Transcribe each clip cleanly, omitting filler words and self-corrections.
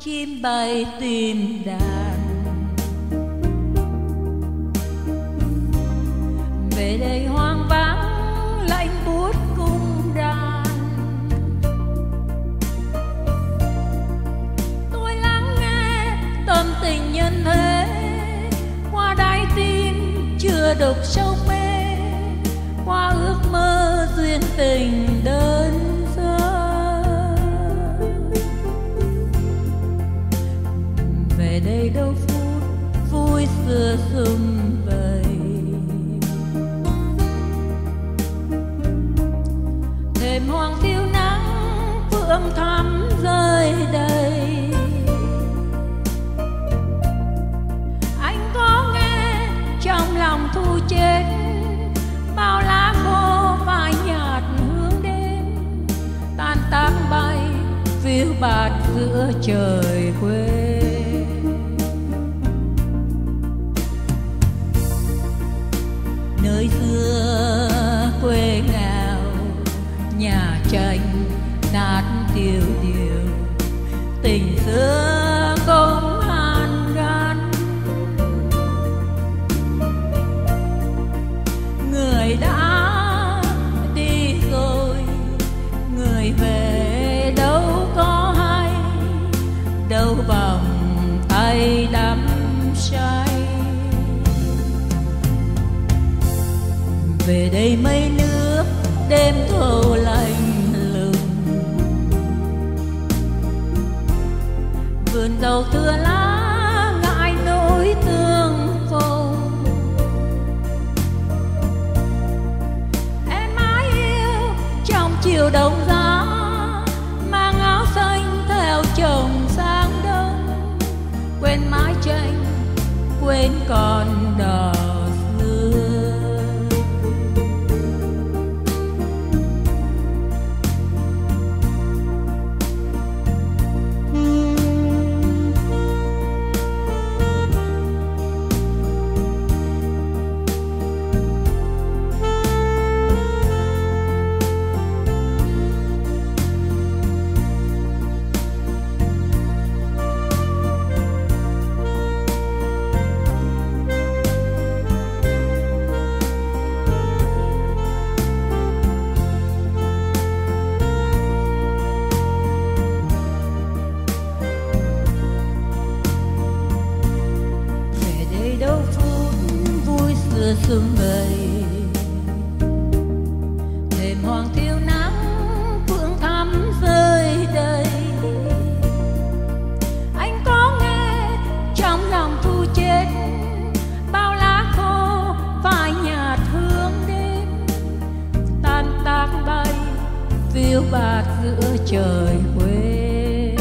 chim bay tìm đàn. Về đây hoang vắng lạnh buốt cung đàn, tôi lắng nghe tâm tình nhân thế qua đáy tim chưa đục sâu mê, qua ước mơ duyên tình đơn sơ. Về đây đâu phút vui xưa sum vầy, thềm hoàng thiêu nắng phượng thắm rơi đầy. Anh có nghe trong lòng thu chết bao lá khô phai nhạt hương đêm, tan tác bay phiêu bạt giữa trời quê. Nơi xưa quê nghèo nhà tranh nát tiêu điều, tình xưa không hàn gắn. Người đã đi rồi, người về đâu có hay, đâu vòng tay đắm say. Về đây mây nước đêm thâu lạnh lùng, vườn đầu thưa lá ngại nỗi tương phùng. Em mãi yêu trong chiều đông giá, mang áo xanh theo chồng sang đông, quên mái tranh quên con đò. Sương vầy, thềm hoàng thiêu nắng phượng thắm rơi đầy. Anh có nghe trong lòng thu chết bao lá khô phai nhạt hương đêm, tan tác bay phiêu bạt giữa trời quê.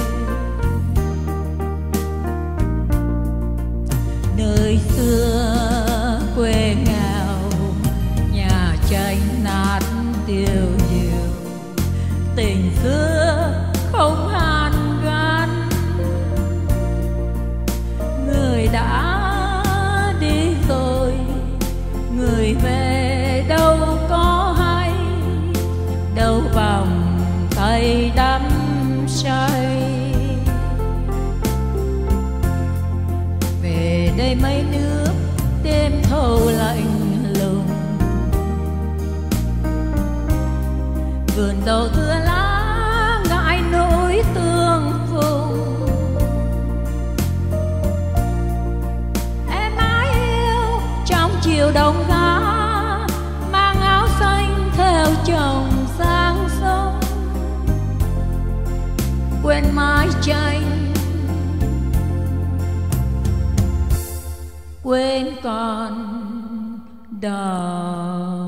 Nơi xưa quê nghèo nhà tranh nát tiêu diêu, tình xưa không hàn gắn. Người đã đi rồi, người về đâu có hay, đâu vòng tay đắm say. Về đây mấy nước đêm thâu lạnh lùng, vườn đầu thưa lá ngại nỗi tương phùng. Em mãi yêu trong chiều đông giá, mang áo xanh theo chồng sang sông, quên mái tranh quên con đò.